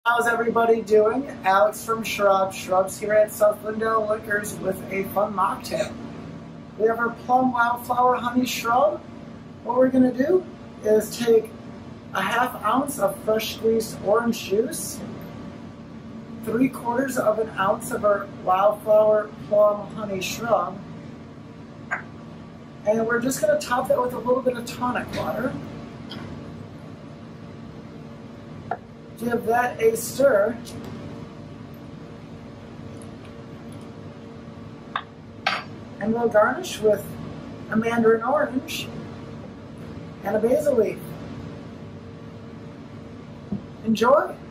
How's everybody doing? Alex from Sharab Shrubs here at South Lindale Liquors with a fun mocktail. We have our Plum Wildflower Honey Shrub. What we're going to do is take a ½ ounce of fresh squeezed orange juice, 3/4 of an ounce of our Wildflower Plum Honey Shrub, and we're just going to top that with a little bit of tonic water. Give that a stir. And we'll garnish with a mandarin orange and a basil leaf. Enjoy!